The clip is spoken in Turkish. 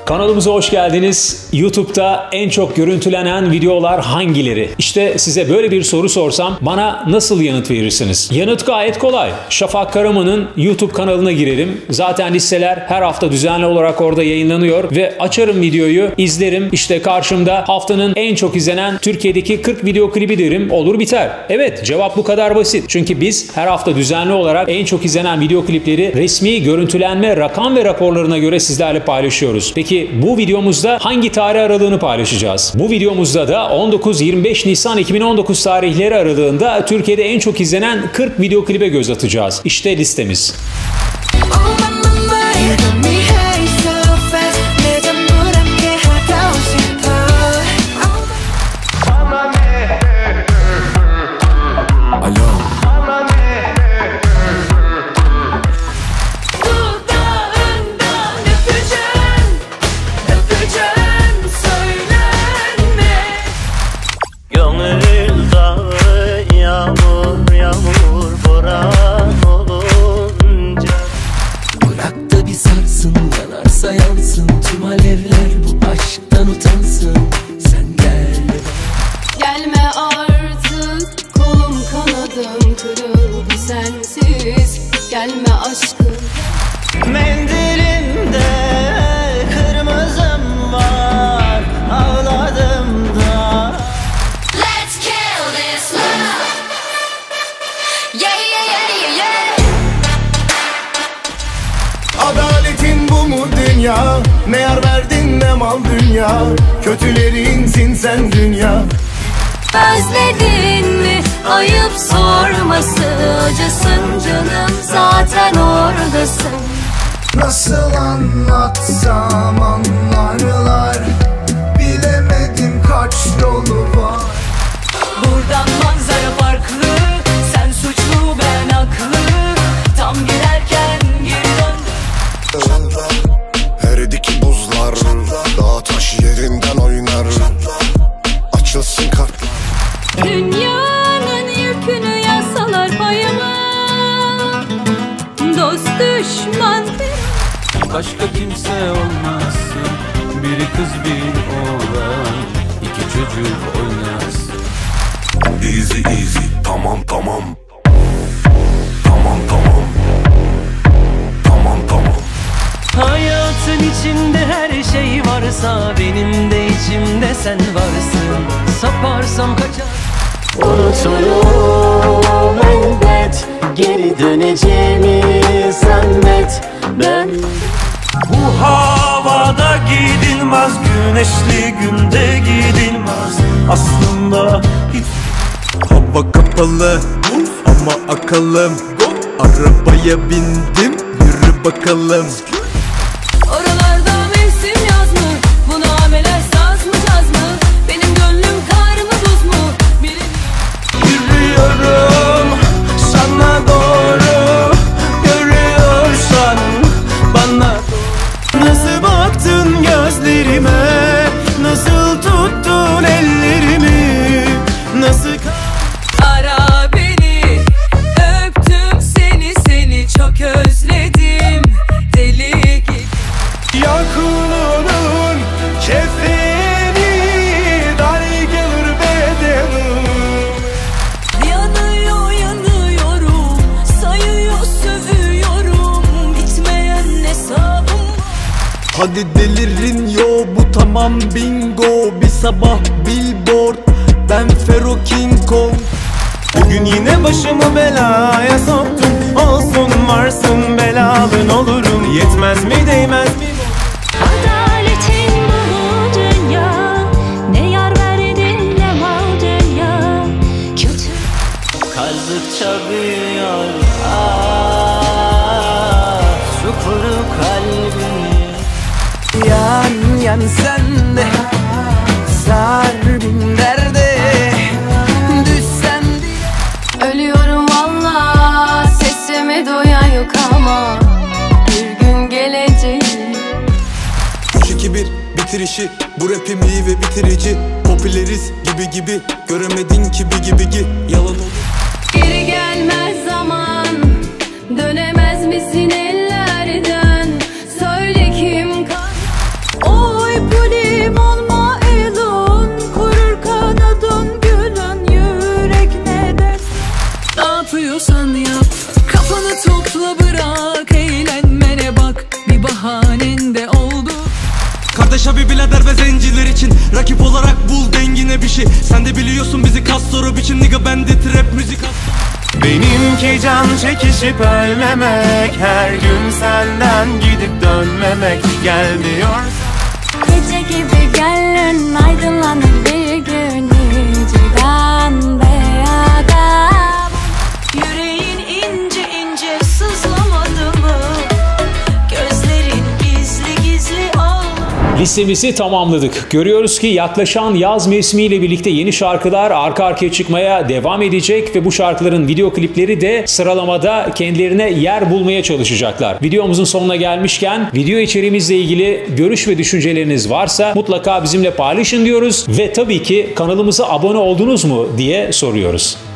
Kanalımıza hoş geldiniz. YouTube'da en çok görüntülenen videolar hangileri? İşte size böyle bir soru sorsam bana nasıl yanıt verirsiniz? Yanıt gayet kolay. Şafak Karaman'ın YouTube kanalına girerim. Zaten listeler her hafta düzenli olarak orada yayınlanıyor ve açarım videoyu, izlerim. İşte karşımda haftanın en çok izlenen Türkiye'deki 40 video klibi derim. Olur biter. Evet, cevap bu kadar basit. Çünkü biz her hafta düzenli olarak en çok izlenen video klipleri resmi görüntülenme rakam ve raporlarına göre sizlerle paylaşıyoruz. Peki bu videomuzda hangi tarih aralığını paylaşacağız? Bu videomuzda da 19-25 Nisan 2019 tarihleri aralığında Türkiye'de en çok izlenen 40 video klibe göz atacağız. İşte listemiz. Kırıldı sensiz, gelme aşkım. Mendilimde kırmızım var, ağladım da. Let's kill this love. Yeah, yeah, yeah, yeah, yeah. Adaletin bu mu dünya? Ne yar verdin ne mal dünya? Kötülerinsin sen dünya. Özledin mi? Ayıp sorması, acısın canım, zaten oradasın. Nasıl anlatsam anlarlar, bilemedim kaç yolu var. Buradan manzara farklı, sen suçlu ben haklı. Tam giderken geri döndüm. Eridi ki buzlar, dağ taş yerinden oynar. Açılsın kartlar. Dünyanın yükünü yasalar payıma, dost düşman Başka kimse olmazsın. Biri kız bir oğlan, iki çocuk oynasın. Easy easy, tamam tamam. Tamam tamam. Tamam tamam. Hayatın içinde her şey varsa, benim de içimde sen varsın. Saparsam kaçar. Unuturum elbet, geri döneceğimi zannet. Ben Bu havada gidilmez, güneşli günde gidilmez. Aslında hiç... Hava kapalı ama akalım. Arabaya bindim, yürü bakalım. oralarda mevsim yaz mı? Bu nameler saz mı caz mı? Benim gönlüm kar mı buz mu? Yürüyorum sana doğru, görüyorsan bana doğru. Nasıl baktın gözlerime, nasıl tuttun ellerimi, nasıl... Ara beni, öptüm seni çok özledim. Deli gibi. Yakınının kefeni dar gelir bedenim. Yanıyorum, sayıyor sövüyorum. Bitmeyen hesabım. Hadi delirin yo, bu tamam bingo. Bir sabah billboard, ben Fero King Kong. Bugün yine başımı belaya soktun. Olsun varsın belalın olurum. Yetmez mi değmez mi? Adaletin bu dünya, ne yar verdin ne mal dünya. Kötü Kazdıkça büyüyor çukuru kalbimi. Yan yan sen de sar bin derde. Düşsen diye. ölüyorum valla, sesimi duyan yok ama bir gün gelecek. 3-2-1 bitirişi, bu rapim iyi ve bitirici. Popüleriz gibi göremedin gibi yalan olur. Geri gelmez zaman, dönemez misin ellerden? Söyle kim kal? zamaninde oldu. Kardeş abi birader ve zenciler için rakip olarak bul dengine bir şey. Sen de biliyorsun bizi kas soru biçim nigga bende trap müzik Benimki can çekişip ölmemek, her gün senden gidip dönmemek. Gel diyorsan gece gibi gönlün aydınlanır bir gün icran beyada. Yüreğin ince ince sızlamadı mı? Gözlerin gizli gizli ağladı. Listemizi tamamladık. Görüyoruz ki yaklaşan yaz mevsimiyle birlikte yeni şarkılar arka arkaya çıkmaya devam edecek ve bu şarkıların video klipleri de sıralamada kendilerine yer bulmaya çalışacaklar. Videomuzun sonuna gelmişken video içeriğimizle ilgili görüş ve düşünceleriniz varsa mutlaka bizimle paylaşın diyoruz ve tabii ki kanalımıza abone oldunuz mu diye soruyoruz.